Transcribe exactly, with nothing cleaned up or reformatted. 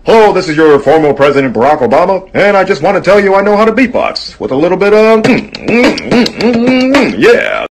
Hello, this is your former President Barack Obama, and I just want to tell you I know how to beatbox with a little bit of, yeah.